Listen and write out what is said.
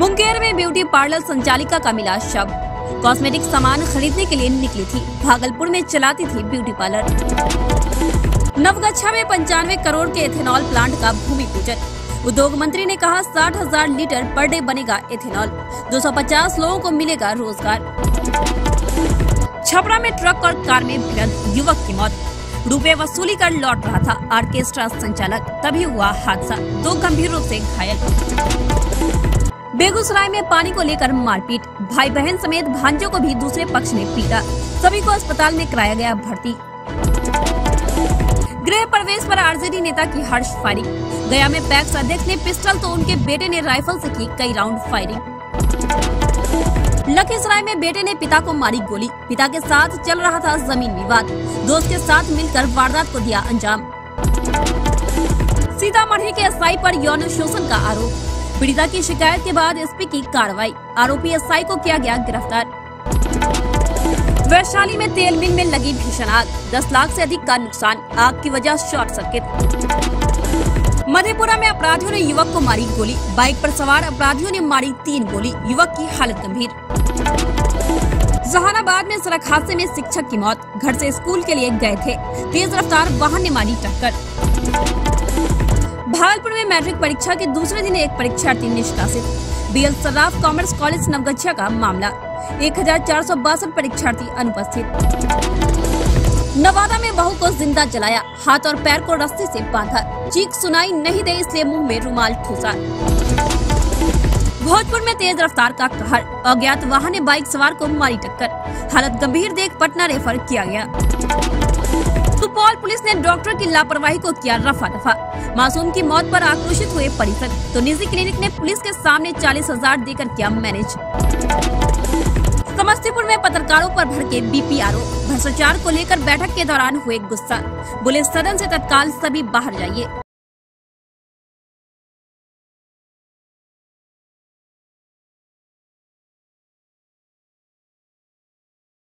मुंगेर में beauty parlour संचालिका का मिला शव। कॉस्मेटिक सामान खरीदने के लिए निकली थी, भागलपुर में चलाती थी ब्यूटी पार्लर। नवगछा में 95 करोड़ के एथेनॉल प्लांट का भूमि पूजन। उद्योग मंत्री ने कहा 60,000 लीटर पर डे बनेगा एथेनॉल, 250 लोगों को मिलेगा रोजगार। छपरा में ट्रक और कार में भिड़ंत, युवक की मौत। रुपए वसूली कर लौट रहा था ऑर्केस्ट्रा संचालक, तभी हुआ हादसा, 2 गंभीर रूप से घायल। बेगूसराय में पानी को लेकर मारपीट, भाई बहन समेत भांजों को भी दूसरे पक्ष ने पीटा, सभी को अस्पताल में कराया गया भर्ती। गृह प्रवेश पर आरजेडी नेता की हर्ष फायरिंग। गया में पैक्स अध्यक्ष ने पिस्टल तो उनके बेटे ने राइफल से की कई राउंड फायरिंग। लखीसराय में बेटे ने पिता को मारी गोली, पिता के साथ चल रहा था जमीन विवाद, दोस्त के साथ मिलकर वारदात को दिया अंजाम। सीतामढ़ी के एसआई पर यौन शोषण का आरोप, पीड़िता की शिकायत के बाद एसपी की कार्रवाई, आरोपी एसआई को किया गया गिरफ्तार। वैशाली में तेल मिल में लगी भीषण आग, 10 लाख से अधिक का नुकसान, आग की वजह शॉर्ट सर्किट। मधेपुरा में अपराधियों ने युवक को मारी गोली, बाइक पर सवार अपराधियों ने मारी 3 गोली, युवक की हालत गंभीर। जहानाबाद में सड़क हादसे में शिक्षक की मौत, घर से स्कूल के लिए गए थे, तेज रफ्तार वाहन ने मारी टक्कर। भागलपुर में मैट्रिक परीक्षा के दूसरे दिन एक परीक्षार्थी निष्कासित, BL Sarraf commerce college Naugachia का मामला, 1462 परीक्षार्थी अनुपस्थित। नवादा में बहू को जिंदा जलाया, हाथ और पैर को रस्सी से बांधा, चीख सुनाई नहीं दे इसलिए मुंह में रुमाल ठूसा। भोजपुर में तेज रफ्तार का कहर, अज्ञात वाहन ने बाइक सवार को मारी टक्कर, हालत गंभीर देख पटना रेफर किया गया। सुपौल पुलिस ने डॉक्टर की लापरवाही को किया रफा दफा, मासूम की मौत पर आक्रोशित हुए परिजन, तो निजी क्लिनिक ने पुलिस के सामने 40,000 देकर किया मैनेज। समस्तीपुर में पत्रकारों पर भड़के बीपीआरओ, भ्रष्टाचार को लेकर बैठक के दौरान हुए गुस्सा, बोले सदन से तत्काल सभी बाहर जाइए।